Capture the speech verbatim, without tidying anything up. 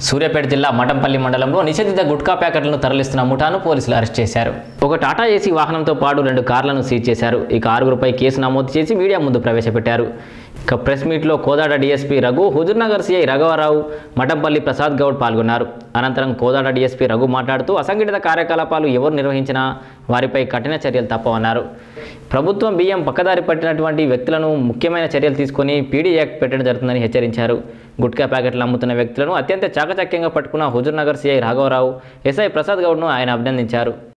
సూర్యాపేట జిల్లా మఠంపల్లి మండలంలో నిషేధిత గుట్కా ప్యాకెట్లను తరలిస్తున్న ముఠాను పోలీసులు అరెస్ట్ చేశారు. ఒక టాటా ఏసీ వాహనంతో పాటు రెండు కార్లను సీజ్ చేశారు. ఇక ఆరుగురుపై కేసు నమోదు చేసి మీడియా ముందు ప్రవేశపెట్టారు. ఇక ప్రెస్ మీట్లో కోదాడ డీఎస్పీ రఘు, హుజూర్నగర్ సీఐ రాఘవరావు, మఠంపల్లి ప్రసాద్ గౌడ్ పాల్గొన్నారు. అనంతరం కోదాడ డీఎస్పీ రఘు మాట్లాడుతూ అసంఘటిత కార్యకలాపాలు ఎవరు నిర్వహించినా వారిపై కఠిన చర్యలు తప్పవన్నారు. ప్రభుత్వం బియ్యం పక్కదారి పట్టినటువంటి వ్యక్తులను ముఖ్యమైన చర్యలు తీసుకొని పీడీ యాక్ట్ పెట్టడం జరుగుతుందని హెచ్చరించారు. గుట్కా ప్యాకెట్లు అమ్ముతున్న వ్యక్తులను అత్యంత చాకచక్యంగా పట్టుకున్న హుజూర్నగర్ సీఐ రాఘవరావు, ఎస్ఐ ప్రసాద్ గౌడ్ను ఆయన అభినందించారు.